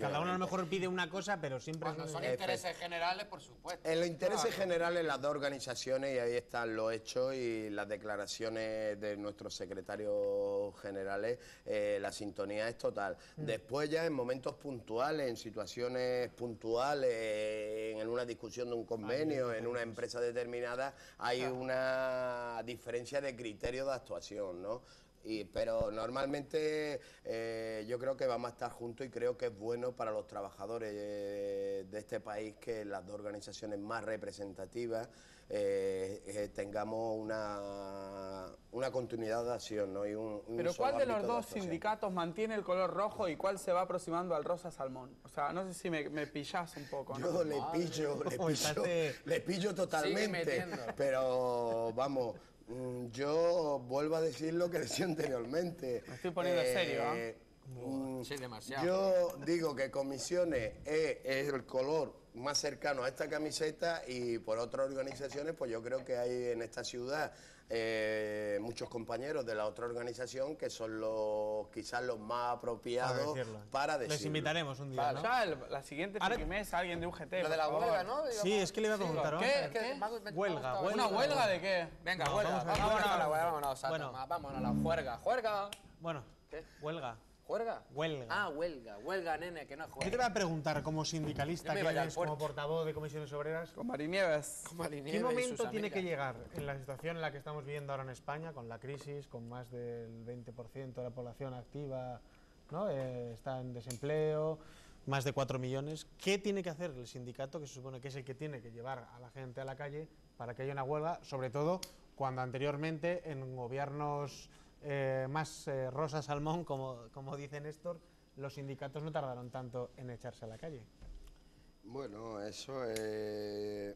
Cada uno a lo mejor pide una cosa, pero siempre Cuando son intereses generales, por supuesto. En los intereses generales, las dos organizaciones, y ahí están los hechos y las declaraciones de nuestros secretarios generales, la sintonía es total. Después ya en momentos puntuales, en situaciones puntuales, en una discusión de un convenio, en una empresa determinada, hay una diferencia de criterio de actuación, ¿no? Pero normalmente yo creo que vamos a estar juntos y creo que es bueno para los trabajadores de este país que las dos organizaciones más representativas tengamos una continuidad de acción, ¿no? Y Pero ¿cuál de los dos sindicatos mantiene el color rojo y cuál se va aproximando al rosa salmón? O sea, no sé si me pillás un poco, ¿no? Yo le pillo totalmente, pero vamos... Yo vuelvo a decir lo que decía anteriormente. Me estoy poniendo serio, ¿eh? Sí, demasiado. Yo digo que Comisiones es el color más cercano a esta camiseta y por otras organizaciones, pues yo creo que hay en esta ciudad muchos compañeros de la otra organización que son quizás los más apropiados para decirlo. Les invitaremos un día, ¿no? Ya la siguiente mes alguien de UGT. Lo de la huelga, ¿no? Sí, es que le iba a preguntar. ¿Qué? Huelga. ¿Una huelga de qué? Venga, huelga. Vámonos a la juerga. ¿Juerga? Bueno, ¿Qué? huelga. ¿Juerga? Huelga. Ah, huelga. Huelga, nene, que no es juelga. Yo te voy a preguntar, como sindicalista, que eres, como portavoz de comisiones obreras, Con Marinieves. ¿qué momento tiene que llegar en la situación en la que estamos viviendo ahora en España, con la crisis, con más del 20% de la población activa, ¿no? Está en desempleo, más de 4 millones? ¿Qué tiene que hacer el sindicato, que se supone que es el que tiene que llevar a la gente a la calle, para que haya una huelga, sobre todo cuando anteriormente en gobiernos más rosa salmón, como dice Néstor, los sindicatos no tardaron tanto en echarse a la calle? Bueno, eso es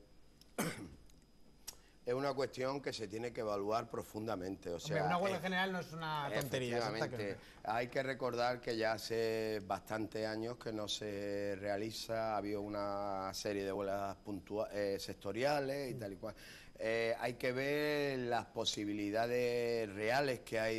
una cuestión que se tiene que evaluar profundamente. O sea, una huelga general no es una tontería. Efectivamente, hay que recordar que ya hace bastantes años que no se realiza, ha habido una serie de huelgas sectoriales y tal y cual. Hay que ver las posibilidades reales que hay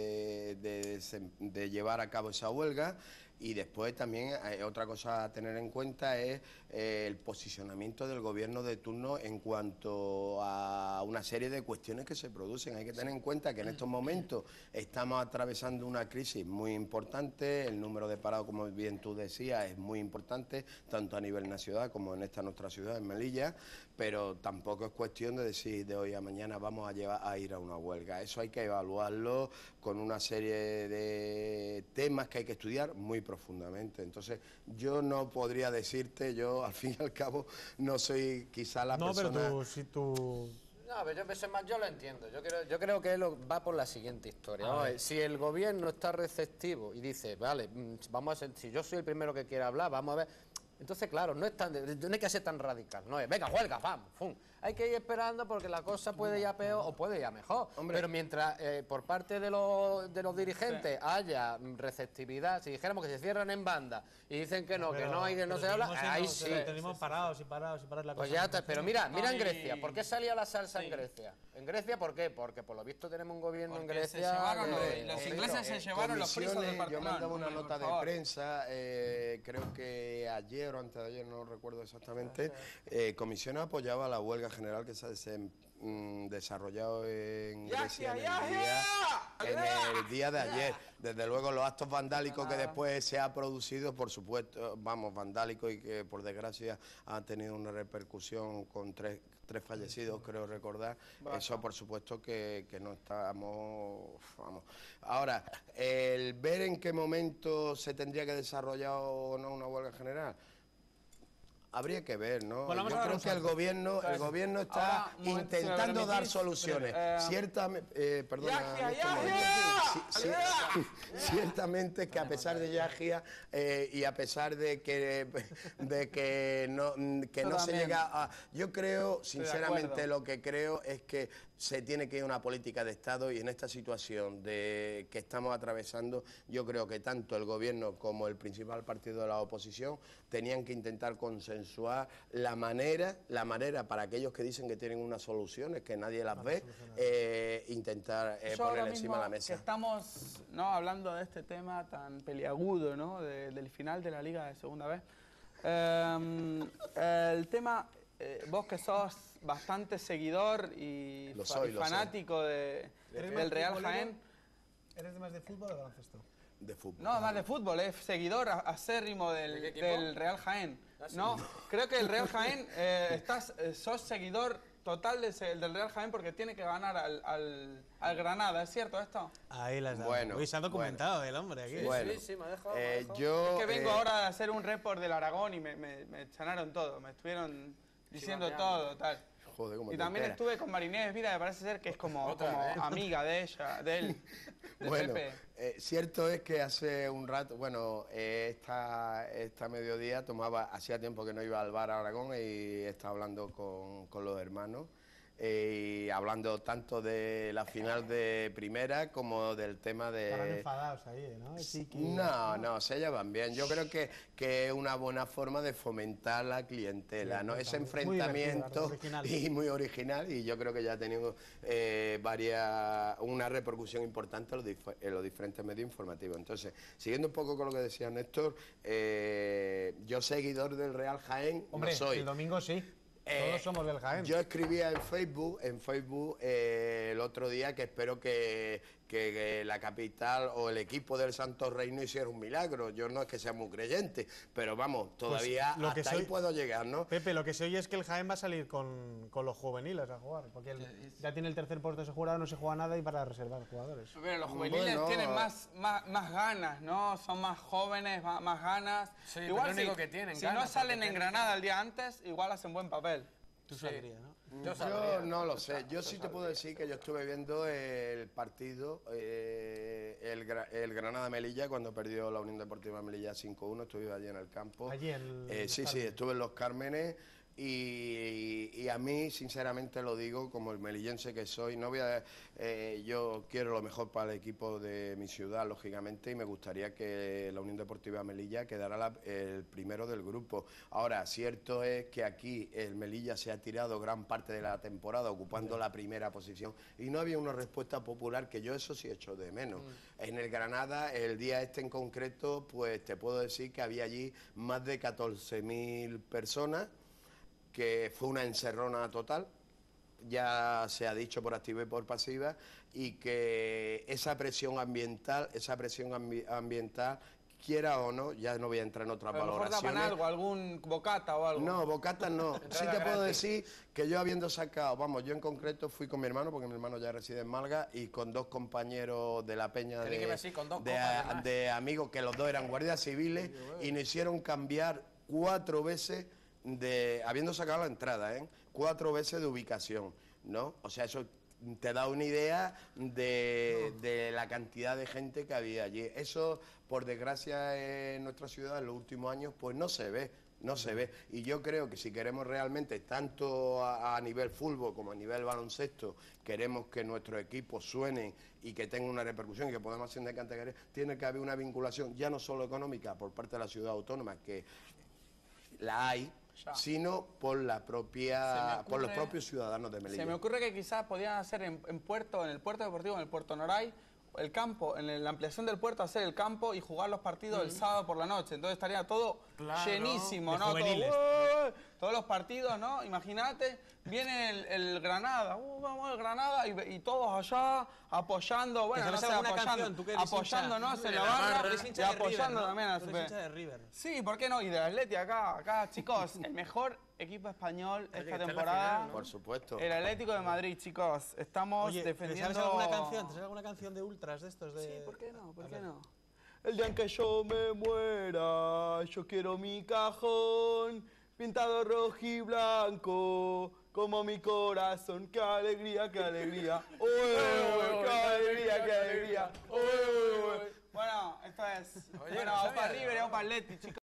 de llevar a cabo esa huelga. Y después también otra cosa a tener en cuenta es el posicionamiento del gobierno de turno en cuanto a una serie de cuestiones que se producen. Hay que tener en cuenta que en estos momentos estamos atravesando una crisis muy importante, el número de parados, como bien tú decías, es muy importante, tanto a nivel nacional como en esta nuestra ciudad, en Melilla, pero tampoco es cuestión de decir de hoy a mañana vamos a ir a una huelga. Eso hay que evaluarlo con una serie de temas que hay que estudiar muy profundamente. Entonces yo no podría decirte, yo al fin y al cabo no soy quizá la persona... No, pero tú... No, pero yo lo entiendo. Yo creo que va por la siguiente historia. Vamos a ver, si el gobierno está receptivo y dice, vale, vamos a si yo soy el primero que quiere hablar, vamos a ver... Entonces, claro, no hay que ser tan radical. No es, venga, huelga, vamos, ¡fum! Hay que ir esperando porque la cosa puede ir a peor o puede ir a mejor. Hombre. Pero mientras por parte de los dirigentes haya receptividad, si dijéramos que se cierran en banda y dicen que no, que no se habla, ahí sí. Tenemos parados y parados la cosa. Pues ya está, pero mira en Grecia. ¿Por qué salía la salsa en Grecia? ¿En Grecia por qué? Porque por lo visto tenemos un gobierno en Grecia... Los ingleses se llevaron los presos del Partenón. Yo mandaba una nota de prensa, creo que ayer o antes de ayer, no recuerdo exactamente, Comisiones apoyaba la huelga general que se ha desarrollado en Grecia en el día de ayer. Desde luego los actos vandálicos que después se ha producido, por supuesto, vandálicos y que por desgracia han tenido una repercusión con tres fallecidos, creo recordar. Eso por supuesto que no estamos... Ahora, el ver en qué momento se tendría que desarrollar o no una huelga general, habría que ver, ¿no? Bueno, yo creo que el gobierno está intentando dar soluciones. Ciertamente que a pesar de Yagia y a pesar de que no se llega a... Yo creo, sinceramente, lo que creo es que se tiene que ir a una política de Estado y en esta situación que estamos atravesando, yo creo que tanto el gobierno como el principal partido de la oposición tenían que intentar consensuar consensuar la manera para aquellos que dicen que tienen unas soluciones que nadie las ve, intentar ponerle encima de la mesa. Que estamos, ¿no?, hablando de este tema tan peliagudo, ¿no?, del final de la Liga de Segunda vez. El tema, vos que sos bastante seguidor y fanático del Real Jaén. ¿Eres más de fútbol o de baloncesto? De fútbol. No, más de fútbol, es seguidor acérrimo del Real Jaén. No, creo que el Real Jaén, sos seguidor total del Real Jaén porque tiene que ganar al Granada, ¿es cierto esto? Ahí las da. Bueno, Hoy se ha documentado el hombre aquí. Sí, me ha dejado. Es que vengo ahora de hacer un report del Aragón y me chanaron todo, me estuvieron diciendo todo, tal. Joder, y también estuve con Marinés Vida, me parece ser que es como amiga de ella, de él, de bueno, Pepe. Cierto es que hace un rato, bueno, esta mediodía hacía tiempo que no iba al bar Aragón y estaba hablando con los hermanos. Y hablando tanto de la final de primera como del tema de... Estarán enfadados ahí, ¿no? No, se llevan bien. Yo creo que es una buena forma de fomentar la clientela, ¿no? Ese enfrentamiento y muy original, y yo creo que ya ha tenido una repercusión importante en los diferentes medios informativos. Entonces, siguiendo un poco con lo que decía Néstor, yo seguidor del Real Jaén, hombre, no soy. El domingo sí. Todos somos del Jaén. Yo escribía en Facebook el otro día que espero que la capital o el equipo del Santo Reino hiciera un milagro. Yo no es que sea muy creyente, pero vamos, todavía pues hasta ahí puedo llegar, ¿no? Pepe, lo que se oye es que el Jaén va a salir con los juveniles a jugar, porque ya tiene el tercer puesto asegurado, no se juega nada y para reservar jugadores. Pero los juveniles tienen más ganas, ¿no? Son más jóvenes, más ganas. Sí, igual lo único que tienen si no salen en Granada el día antes, igual hacen buen papel. Tú saldrías, ¿no? Yo no lo sé. Yo sí te puedo decir que yo estuve viendo el partido, el Granada-Melilla, cuando perdió la Unión Deportiva Melilla 5-1. Estuve allí en el campo. Allí en sí, estuve en Los Cármenes. Y a mí, sinceramente lo digo, como el melillense que soy, yo quiero lo mejor para el equipo de mi ciudad, lógicamente, y me gustaría que la Unión Deportiva Melilla quedara el primero del grupo. Ahora, cierto es que aquí el Melilla se ha tirado gran parte de la temporada ocupando la primera posición y no había una respuesta popular, que yo eso sí echo de menos. En el Granada, el día en concreto, pues te puedo decir que había allí más de 14.000 personas, que fue una encerrona total, ya se ha dicho por activa y por pasiva, y que esa presión ambiental, quiera o no, ya no voy a entrar en otras valoraciones. ¿A lo mejor daban algo, algún bocata o algo? No, bocata no. Sí te puedo decir que yo habiendo sacado, yo en concreto fui con mi hermano, porque mi hermano ya reside en Málaga, y con dos compañeros de la peña de amigos, que los dos eran guardias civiles, y nos hicieron cambiar 4 veces habiendo sacado la entrada, 4 veces de ubicación, ¿no? O sea, eso te da una idea de la cantidad de gente que había allí. Eso, por desgracia, en nuestra ciudad en los últimos años, pues no se ve. Y yo creo que si queremos realmente, tanto a nivel fútbol como a nivel baloncesto, queremos que nuestros equipos suenen y que tengan una repercusión y que podamos hacer de categoría, tiene que haber una vinculación ya no solo económica por parte de la ciudad autónoma, que la hay, sino por los propios ciudadanos de Melilla. Se me ocurre que quizás podían hacer en el puerto deportivo, en el Puerto Noray, el campo, en la ampliación del puerto, hacer el campo y jugar los partidos el sábado por la noche. Entonces estaría todo llenísimo, ¿no? Todos los partidos, ¿no? Imagínate, viene el Granada, vamos al Granada y todos allá apoyando, bueno, no sé, apoyándonos en la barra y apoyando también a de River. Sí, ¿por qué no? Y de Atleti acá, chicos, el mejor equipo español esta temporada. Por supuesto. El Atlético de Madrid, chicos. Estamos defendiendo... ¿Te sabes alguna canción de ultras de estos? Sí, ¿por qué no? ¿Por qué no? El día en que yo me muera, yo quiero mi cajón pintado rojo y blanco, como mi corazón. ¡Qué alegría, qué alegría! ¡Uy, qué alegría, qué alegría! ¡Uy! Bueno, esto es... Bueno, vamos para River y vamos para Atleti, chicos.